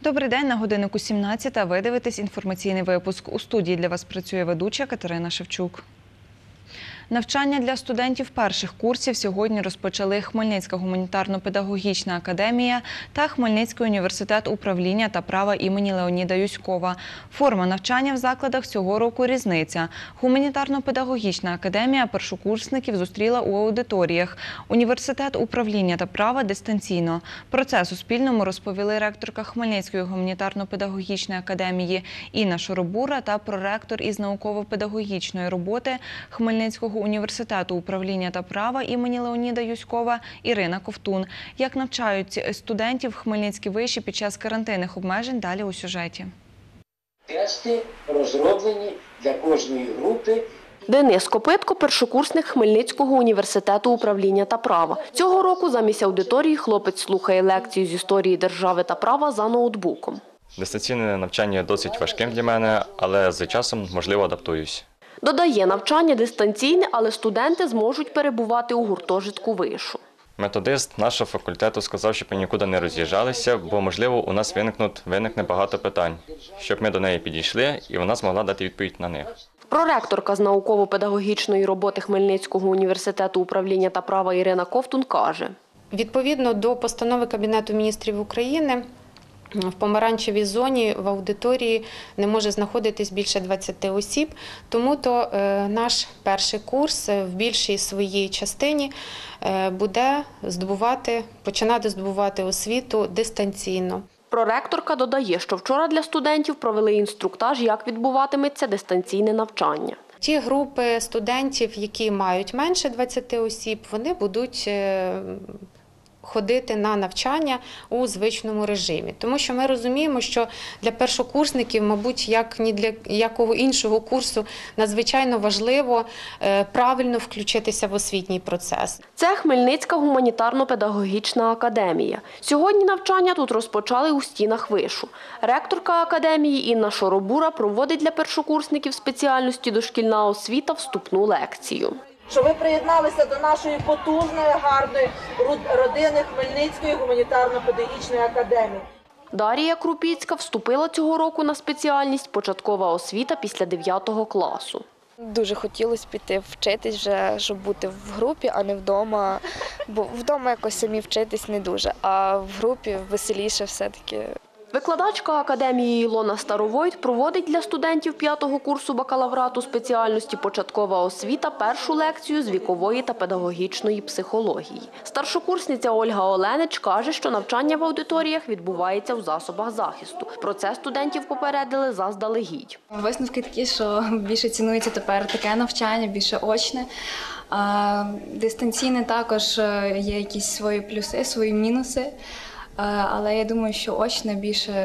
Добрий день, на годиннику 17. Ви дивитесь інформаційний випуск. У студії для вас працює ведуча Катерина Шевчук. Навчання для студентів перших курсів сьогодні розпочали Хмельницька гуманітарно-педагогічна академія та Хмельницький університет управління та права імені Леоніда Юськова. Форма навчання в закладах цього року різниця. Гуманітарно-педагогічна академія першокурсників зустріла у аудиторіях. Університет управління та права – дистанційно. Про це Суспільному розповіли ректорка Хмельницької гуманітарно-педагогічної академії Інна Шоробура та проректор із науково-педагогічної роботи Хмельницького університету управління та права імені Леоніда Юськова Ірина Ковтун. Як навчають студентів хмельницькі виші під час карантинних обмежень, далі у сюжеті. Тести розроблені для кожної групи. Денис Копитко – першокурсник Хмельницького університету управління та права. Цього року замість аудиторії хлопець слухає лекцію з історії держави та права за ноутбуком. Дистанційне навчання є досить важким для мене, але з часом, можливо, адаптуюсь. Додає, навчання дистанційне, але студенти зможуть перебувати у гуртожитку вишу. Методист нашого факультету сказав, щоб ми нікуди не роз'їжджалися, бо, можливо, у нас виникне багато питань, щоб ми до неї підійшли і вона змогла дати відповідь на них. Проректорка з науково-педагогічної роботи Хмельницького університету управління та права Ірина Ковтун каже. Відповідно до постанови Кабінету міністрів України, в помаранчевій зоні в аудиторії не може знаходитись більше 20 осіб, тому-то наш перший курс в більшій своїй частині буде починати здобувати освіту дистанційно. Проректорка додає, що вчора для студентів провели інструктаж, як відбуватиметься дистанційне навчання. Ті групи студентів, які мають менше 20 осіб, вони будуть ходити на навчання у звичному режимі. Тому що ми розуміємо, що для першокурсників, мабуть, як ні для якого іншого курсу, надзвичайно важливо правильно включитися в освітній процес. Це Хмельницька гуманітарно-педагогічна академія. Сьогодні навчання тут розпочали у стінах вишу. Ректорка академії Інна Шоробура проводить для першокурсників спеціальності «Дошкільна освіта» вступну лекцію. Що ви приєдналися до нашої потужної, гарної родини Хмельницької гуманітарно-педагогічної академії. Дарія Крупіцька вступила цього року на спеціальність «Початкова освіта» після 9 класу. Дуже хотілося піти вчитись вже, щоб бути в групі, а не вдома. Бо вдома якось самі вчитись не дуже, а в групі веселіше все-таки. Викладачка академії Ілона Старовойт проводить для студентів 5-го курсу бакалаврату спеціальності «Початкова освіта» першу лекцію з вікової та педагогічної психології. Старшокурсниця Ольга Оленич каже, що навчання в аудиторіях відбувається у засобах захисту. Про це студентів попередили заздалегідь. Висновки такі, що більше цінується тепер таке навчання, більше очне. Дистанційне також є якісь свої плюси, свої мінуси. Але я думаю, що очне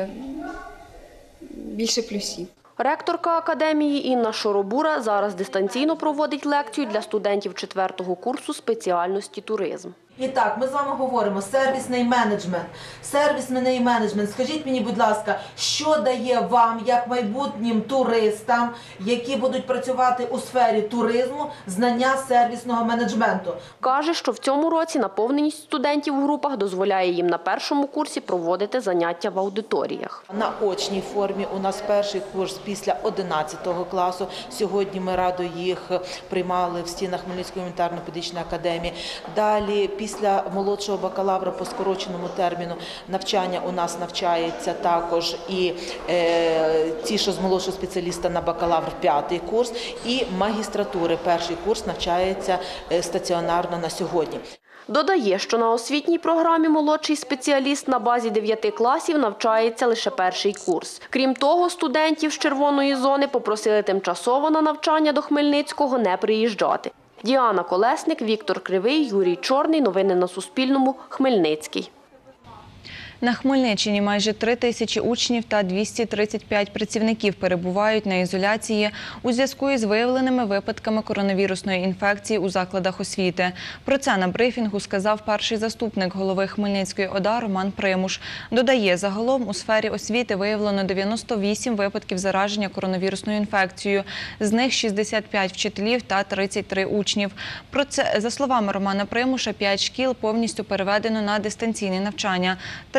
більше плюсів. Ректорка академії Інна Шоробура зараз дистанційно проводить лекцію для студентів 4-го курсу спеціальності «Туризм». І так, ми з вами говоримо сервісний менеджмент. Сервісний менеджмент. Скажіть мені, будь ласка, що дає вам, як майбутнім туристам, які будуть працювати у сфері туризму, знання сервісного менеджменту? Каже, що в цьому році наповненість студентів у групах дозволяє їм на першому курсі проводити заняття в аудиторіях. На очній формі у нас перший курс після 11 класу. Сьогодні ми радо їх приймали в стінах Хмельницької гуманітарно-педагогічної академії. Далі після молодшого бакалавра по скороченому терміну навчання у нас навчається також і ті, що з молодшого спеціаліста на бакалавр 5-й курс, і магістратури 1-й курс навчається стаціонарно на сьогодні. Додає, що на освітній програмі молодший спеціаліст на базі 9 класів навчається лише 1-й курс. Крім того, студентів з червоної зони попросили тимчасово на навчання до Хмельницького не приїжджати. Діана Колесник, Віктор Кривий, Юрій Чорний. Новини на Суспільному. Хмельницький. На Хмельниччині майже 3 тисячі учнів та 235 працівників перебувають на ізоляції у зв'язку із виявленими випадками коронавірусної інфекції у закладах освіти. Про це на брифінгу сказав перший заступник голови Хмельницької ОДА Роман Примуш. Додає, загалом у сфері освіти виявлено 98 випадків зараження коронавірусною інфекцією, з них 65 вчителів та 33 учнів. Про це, за словами Романа Примуша, 5 шкіл повністю переведено на дистанційне навчання. 3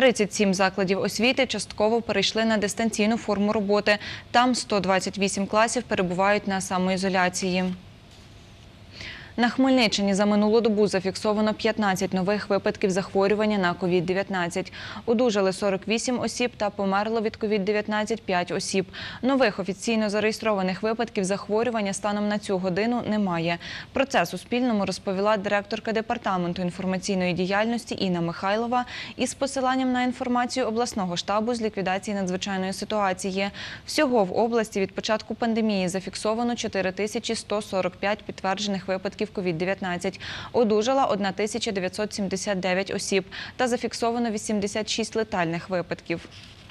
37 закладів освіти частково перейшли на дистанційну форму роботи. Там 128 класів перебувають на самоізоляції. На Хмельниччині за минулу добу зафіксовано 15 нових випадків захворювання на COVID-19. Одужали 48 осіб та померло від COVID-19 5 осіб. Нових офіційно зареєстрованих випадків захворювання станом на цю годину немає. Про це Суспільному розповіла директорка Департаменту інформаційної діяльності Інна Михайлова із посиланням на інформацію обласного штабу з ліквідації надзвичайної ситуації. Всього в області від початку пандемії зафіксовано 4145 підтверджених випадків COVID-19. Одужала 1979 осіб та зафіксовано 86 летальних випадків.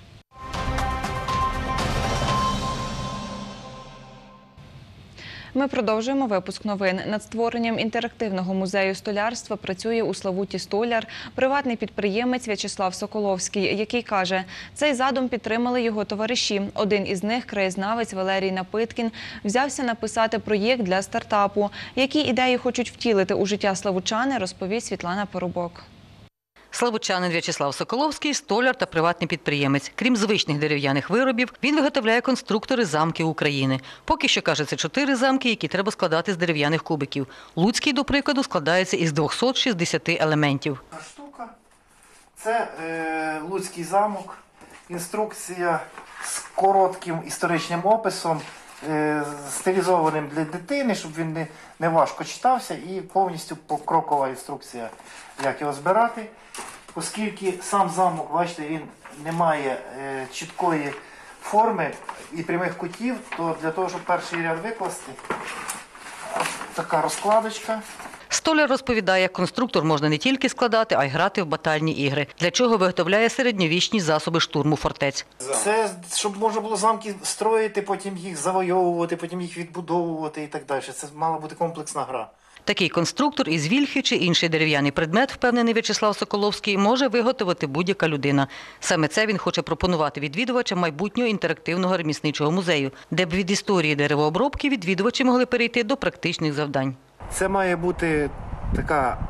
Ми продовжуємо випуск новин. Над створенням інтерактивного музею столярства працює у Славуті Столяр приватний підприємець В'ячеслав Соколовський, який каже, цей задум підтримали його товариші. Один із них, краєзнавець Валерій Напиткін, взявся написати проєкт для стартапу. Які ідеї хочуть втілити у життя славучани, розповість Світлана Поробок. Славутчанин В'ячеслав Соколовський – столяр та приватний підприємець. Крім звичних дерев'яних виробів, він виготовляє конструктори замків України. Поки що, каже, це 4 замки, які треба складати з дерев'яних кубиків. Луцький, до прикладу, складається із 260 елементів. Штука – це Луцький замок, інструкція з коротким історичним описом, стилізованим для дитини, щоб він не важко читався, і повністю покрокова інструкція, як його збирати. Оскільки сам замок, бачите, він не має чіткої форми і прямих кутів, то для того, щоб перший ряд викласти, така розкладочка. Столяр розповідає, конструктор можна не тільки складати, а й грати в батальні ігри, для чого виготовляє середньовічні засоби штурму фортець. Це, щоб можна було замки строїти, потім їх завойовувати, потім їх відбудовувати і так далі. Це мала бути комплексна гра. Такий конструктор із вільхи чи інший дерев'яний предмет, впевнений В'ячеслав Соколовський, може виготовити будь-яка людина. Саме це він хоче пропонувати відвідувачам майбутнього інтерактивного ремісничого музею, де б від історії деревообробки відвідувачі могли перейти до практичних завдань. Це має бути така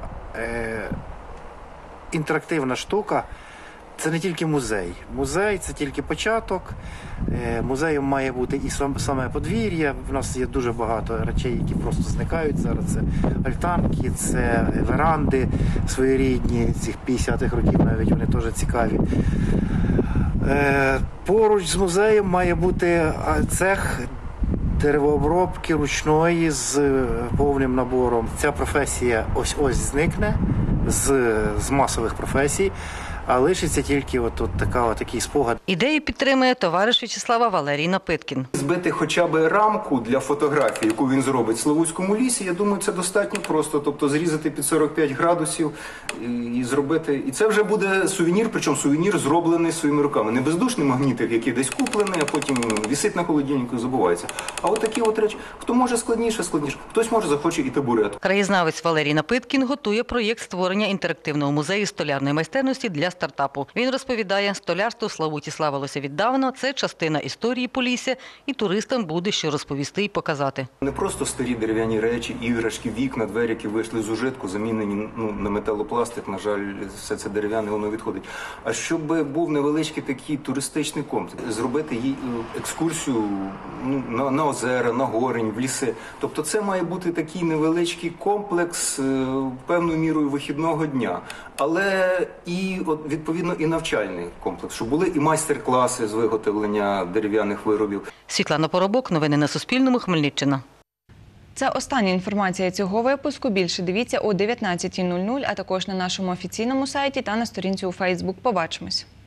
інтерактивна штука. Це не тільки музей. Музей – це тільки початок. Музеєм має бути і саме подвір'я. У нас є дуже багато речей, які просто зникають зараз. Це альтанки, це веранди своєрідні, цих 50-х років навіть, вони теж цікаві. Поруч з музеєм має бути цех деревообробки ручної з повним набором. Ця професія ось-ось зникне з масових професій, а лишиться тільки такий спогад. Ідею підтримує товариш В'ячеслава Валерій Напиткін. Збити хоча б рамку для фотографії, яку він зробить в Славутському лісі, я думаю, це достатньо просто. Тобто зрізати під 45 градусів і зробити. І це вже буде сувенір, причому сувенір зроблений своїми руками. Не бездушний магнітик, який десь куплений, а потім висить на холодильнику і забувається. А от такі от речі. Хто може складніше, хтось може захоче і табурет. Краєзнавець Валерій Напиткін готує проєкт створення інтерактивного музею столярної майстерності для стартапу. Він розповідає, столярство в Славуті славилося віддавна, це частина історії Полісся, і туристам буде що розповісти і показати. Не просто старі дерев'яні речі, іграшки, вікна, двері, які вийшли з ужитку, замінені на металопластик, на жаль, все це дерев'яне, воно відходить. А щоб був невеличкий такий туристичний комплекс, зробити їй екскурсію на озера, на горень, в ліси. Тобто це має бути такий невеличкий комплекс певною мірою вихідного дня, але і відповідно і навчальний комплекс, щоб були і майстер-класи з виготовлення дерев'яних виробів. Світлана Поробок, новини на Суспільному, Хмельниччина. Це остання інформація цього випуску. Більше дивіться о 19:00, а також на нашому офіційному сайті та на сторінці у Фейсбук. Побачимось.